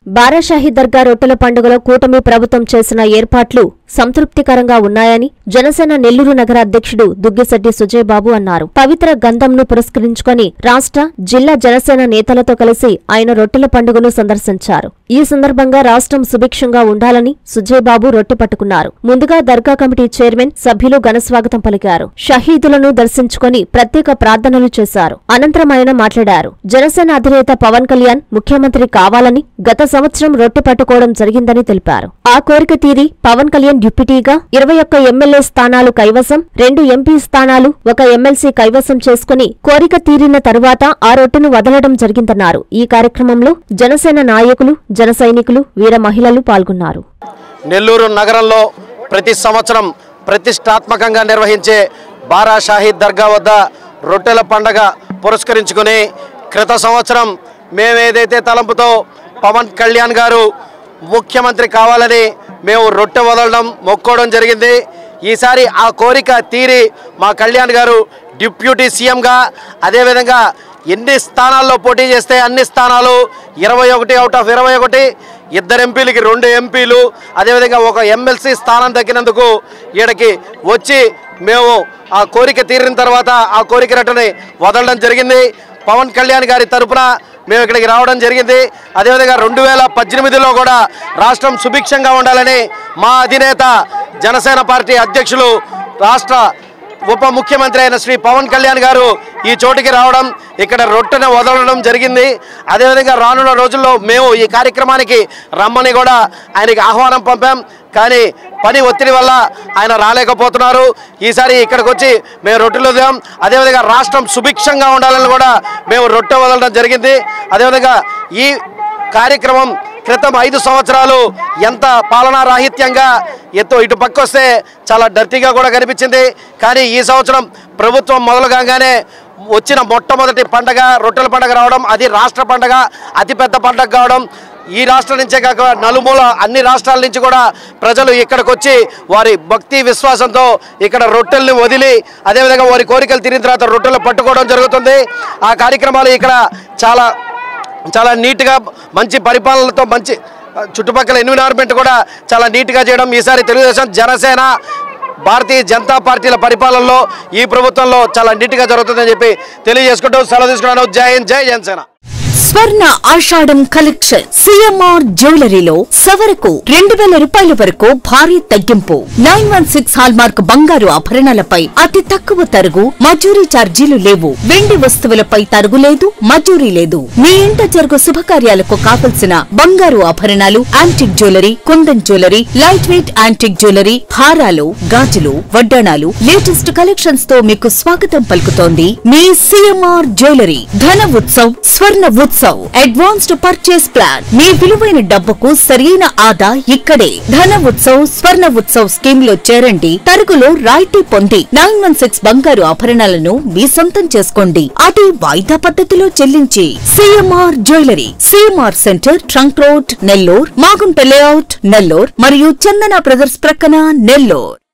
బారాషాహి దర్గా రొట్టెల పండుగలో కూటమి ప్రభుత్వం చేసిన ఏర్పాట్లు సంతృప్తికరంగా ఉన్నాయని జనసేన నెల్లూరు నగర అధ్యక్షుడు దుగ్గిశెట్టి సుజయ్ బాబు అన్నారు. పవిత్ర గంధంను పురస్కరించుకొని రాష్ట్ర, జిల్లా జనసేన నేతలతో కలిసి ఆయన రొట్టెల పండుగను సందర్శించారు. ఈ సందర్భంగా రాష్ట్రం సుభిక్షంగా ఉండాలని సుజయ్ బాబు రొట్టె పట్టుకున్నారు. ముందుగా దర్గా కమిటీ చైర్మన్, సభ్యులు ఘనస్వాగతం పలికారు. షహీదులను దర్శించుకొని ప్రత్యేక ప్రార్థనలు చేశారు. అనంతరం ఆయన మాట్లాడారు. జనసేన అధినేత పవన్ కళ్యాణ్ ముఖ్యమంత్రి కావాలని గత సంవత్సరం రొట్టె పట్టుకోవడం జరిగిందని తెలిపారు. ఆ కోరిక తీరి పవన్ కళ్యాణ్ డిప్యూటీగా 21 ఎమ్మెల్యే స్థానాలు కైవసం, 2 ఎంపీ స్థానాలు, 1 ఎమ్మెల్సీ కైవసం చేసుకుని కోరిక తీరిన తరువాత ఆ రొట్టెను వదలడం జరిగిందన్నారు. ఈ కార్యక్రమంలో జనసేన నాయకులు, జన సైనికులు, వీర మహిళలు పాల్గొన్నారు. నెల్లూరు నగరంలో ప్రతి సంవత్సరం ప్రతిష్టాత్మకంగా నిర్వహించే బారాషాహి దర్గా వద్ద రొట్టెల పండగ పురస్కరించుకుని క్రిత సంవత్సరం మేమేదైతే తలంపుతో పవన్ కళ్యాణ్ గారు ముఖ్యమంత్రి కావాలని మేము రొట్టె వదలడం మొక్కోవడం జరిగింది. ఈసారి ఆ కోరిక తీరి మా కళ్యాణ్ గారు డిప్యూటీ సీఎంగా, అదేవిధంగా ఎన్ని స్థానాల్లో పోటీ చేస్తే అన్ని స్థానాలు 21 అవుట్ ఆఫ్ 21, 2 ఎంపీలకి 2 ఎంపీలు, అదేవిధంగా 1 ఎమ్మెల్సీ స్థానం దక్కినందుకు ఈడకి వచ్చి మేము ఆ కోరిక తీరిన తర్వాత ఆ కోరిక రొట్టెని వదలడం జరిగింది. పవన్ కళ్యాణ్ గారి తరఫున మేము ఇక్కడికి రావడం జరిగింది. అదేవిధంగా 2018లో కూడా రాష్ట్రం సుభిక్షంగా ఉండాలని మా అధినేత జనసేన పార్టీ అధ్యక్షులు, రాష్ట్ర ఉప ముఖ్యమంత్రి అయిన శ్రీ పవన్ కళ్యాణ్ గారు ఈ చోటికి రావడం, ఇక్కడ రొట్టెను వదలడం జరిగింది. అదేవిధంగా రానున్న రోజుల్లో మేము ఈ కార్యక్రమానికి రమ్మని కూడా ఆయనకి ఆహ్వానం పంపాం. కానీ పని ఒత్తిడి వల్ల ఆయన రాలేకపోతున్నారు. ఈసారి ఇక్కడికి వచ్చి మేము రొట్టెలు వదిలాం. అదేవిధంగా రాష్ట్రం సుభిక్షంగా ఉండాలని కూడా మేము రొట్టె వదలడం జరిగింది. అదేవిధంగా ఈ కార్యక్రమం క్రితం 5 సంవత్సరాలు ఎంత పాలనా రాహిత్యంగా ఇటు పక్క వస్తే చాలా డర్టీగా కూడా కనిపించింది. కానీ ఈ సంవత్సరం ప్రభుత్వం మొదలు కాగానే వచ్చిన మొట్టమొదటి పండగ రొట్టెల పండగ రావడం, అది రాష్ట్ర పండగ, అతిపెద్ద పండగ కావడం, ఈ రాష్ట్రం నుంచే కాక నలుమూల అన్ని రాష్ట్రాల నుంచి కూడా ప్రజలు ఇక్కడికి వచ్చి వారి భక్తి విశ్వాసంతో ఇక్కడ రొట్టెల్ని వదిలి, అదేవిధంగా వారి కోరికలు తీరిన తర్వాత రొట్టెలు పట్టుకోవడం జరుగుతుంది. ఆ కార్యక్రమాలు ఇక్కడ చాలా నీట్గా, మంచి పరిపాలనతో, మంచి చుట్టుపక్కల ఎన్విరాన్మెంట్ కూడా చాలా నీట్గా చేయడం. ఈసారి తెలుగుదేశం, జనసేన, భారతీయ జనతా పార్టీల పరిపాలనలో ఈ ప్రభుత్వంలో చాలా నీట్గా జరుగుతుందని చెప్పి తెలియజేసుకుంటూ సెలవు తీసుకున్నాను. జై హింద్, జై జనసేన. స్వర్ణ ఆషాఢం కలెక్షన్ సిఎంఆర్ జ్యువెలరీలో సవరకు 2000 రూపాయల వరకు భారీ తగ్గింపు. 916 హాల్మార్క్ బంగారు ఆభరణాలపై అతి తక్కువ తరుగు, మజూరీ ఛార్జీలు లేవు. వెండి వస్తువులపై తరుగు లేదు, మజూరీ లేదు. మీ ఇంట జరుగు శుభకార్యాలకు కావలసిన బంగారు ఆభరణాలు, antique jewellery, kundan jewellery, light weight antique jewellery, హారాలు, గాజులు, వడ్డాణాలు, లేటెస్ట్ కలెక్షన్స్ తో మీకు స్వాగతం పలుకుతోంది మీ CMR jewellery. Dhana Utsav, Swarna Utsav, advanced purchase plan. మీ విలువైన డబ్బుకు సరైన ఆదా ఇక్కడే. ధన ఉత్సవ్, స్వర్ణ ఉత్సవ్ స్కీమ్ లో చేరండి. తరుగులో రాయితీ పొంది 916 బంగారు ఆభరణాలను మీ సొంతం చేసుకోండి. అది వాయిదా పద్ధతిలో చెల్లించి. CMR jewellery, CMR centre, trunk road, Nellore, Magunta layout, Nellore మరియు చందన బ్రదర్స్ ప్రక్కన, నెల్లూర్.